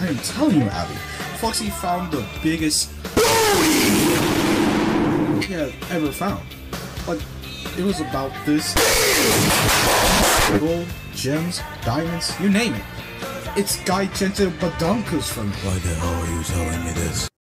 I am telling you, Abby, Foxy found the biggest he had ever found. Like, it was about this gold, gems, diamonds, you name it. It's gigantic badonkas from me. Why the hell are you telling me this?